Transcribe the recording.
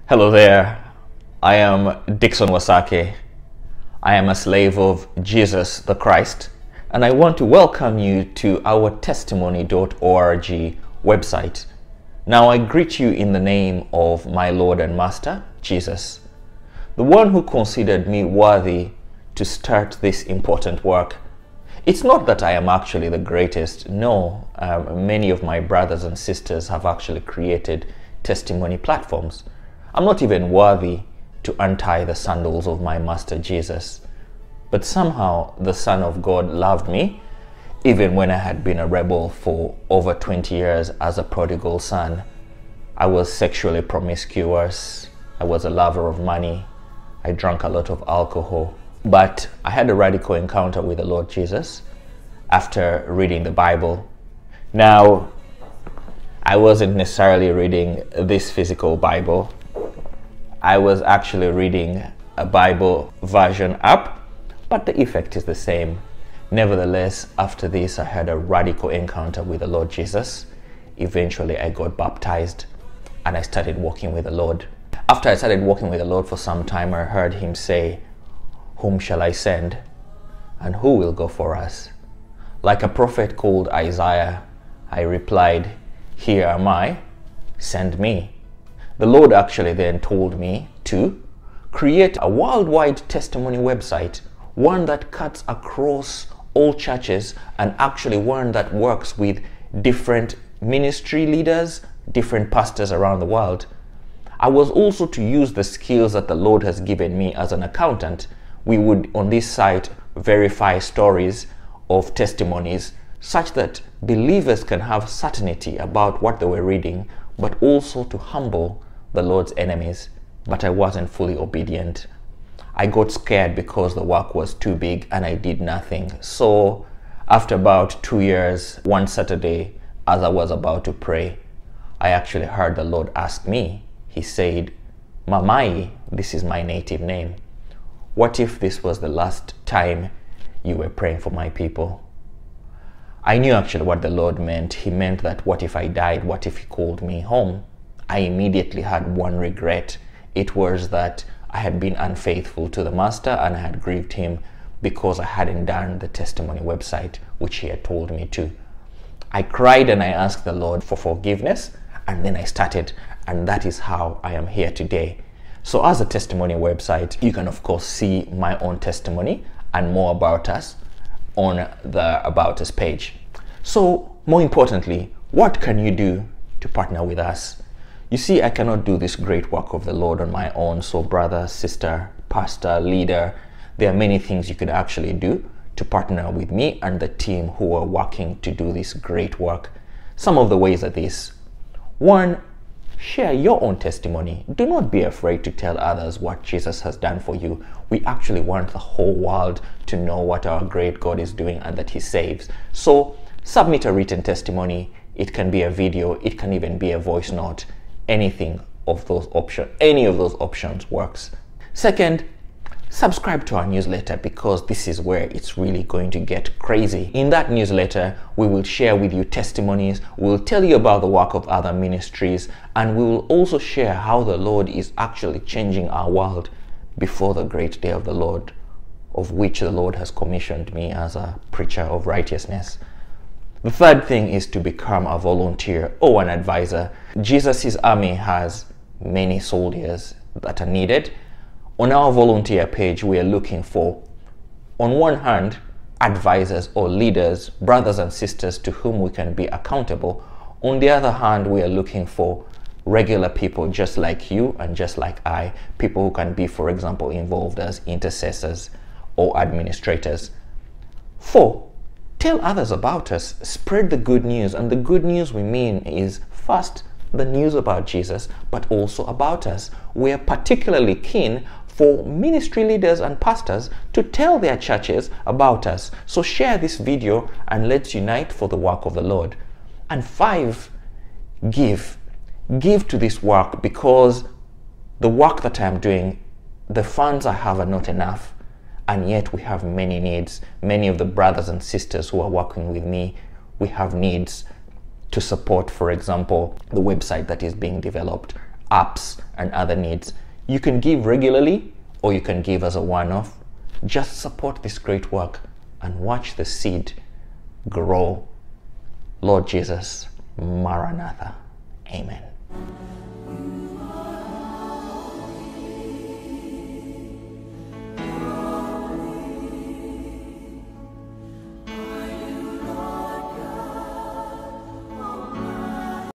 Hello there, I am Dixon Wasake. I am a slave of Jesus the Christ, and I want to welcome you to our testimony.org website. Now I greet you in the name of my Lord and Master, Jesus, the one who considered me worthy to start this important work. It's not that I am actually the greatest, no. Many of my brothers and sisters have actually created testimony platforms. I'm not even worthy to untie the sandals of my Master Jesus. But somehow the Son of God loved me, even when I had been a rebel for over 20 years as a prodigal son. I was sexually promiscuous. I was a lover of money. I drank a lot of alcohol. But I had a radical encounter with the Lord Jesus after reading the Bible. Now, I wasn't necessarily reading this physical Bible. I was actually reading a Bible version app, but the effect is the same. Nevertheless, after this, I had a radical encounter with the Lord Jesus. Eventually, I got baptized and I started walking with the Lord. After I started walking with the Lord for some time, I heard him say, "Whom shall I send? And who will go for us?" Like a prophet called Isaiah, I replied, "Here am I, send me." The Lord actually then told me to create a worldwide testimony website, one that cuts across all churches and actually one that works with different ministry leaders, different pastors around the world. I was also to use the skills that the Lord has given me as an accountant. We would on this site verify stories of testimonies such that believers can have certainty about what they were reading, but also to humble the Lord's enemies. But I wasn't fully obedient. I got scared because the work was too big and I did nothing. So after about 2 years, one Saturday, as I was about to pray, I actually heard the Lord ask me. He said, "Mamai," this is my native name, "what if this was the last time you were praying for my people?" I knew actually what the Lord meant. He meant that what if I died? What if he called me home? I immediately had one regret. It was that I had been unfaithful to the Master and I had grieved him because I hadn't done the testimony website, which he had told me to. I cried and I asked the Lord for forgiveness, and then I started, and that is how I am here today. So as a testimony website, you can of course see my own testimony and more about us on the About Us page. So more importantly, what can you do to partner with us? You see, I cannot do this great work of the Lord on my own. So brother, sister, pastor, leader, there are many things you could actually do to partner with me and the team who are working to do this great work. Some of the ways are this. One, share your own testimony. Do not be afraid to tell others what Jesus has done for you. We actually want the whole world to know what our great God is doing and that he saves. So submit a written testimony. It can be a video. It can even be a voice note. Any of those options works. Second, subscribe to our newsletter, because this is where it's really going to get crazy. In that newsletter, we will share with you testimonies, we'll tell you about the work of other ministries, and we will also share how the Lord is actually changing our world before the great day of the Lord, of which the Lord has commissioned me as a preacher of righteousness. The third thing is to become a volunteer or an advisor. Jesus' army has many soldiers that are needed. On our volunteer page, we are looking for, on one hand, advisors or leaders, brothers and sisters to whom we can be accountable. On the other hand, we are looking for regular people just like you and just like I, people who can be, for example, involved as intercessors or administrators. 4, tell others about us. Spread the good news. And the good news we mean is, first, the news about Jesus, but also about us. We are particularly keen for ministry leaders and pastors to tell their churches about us. So share this video and let's unite for the work of the Lord. And 5, give. Give to this work, because the work that I'm doing, the funds I have are not enough. And yet we have many needs. Many of the brothers and sisters who are working with me, we have needs to support, for example, the website that is being developed apps, and other needs. You can give regularly or you can give as a one-off. Just support this great work and watch the seed grow. Lord Jesus, Maranatha. Amen.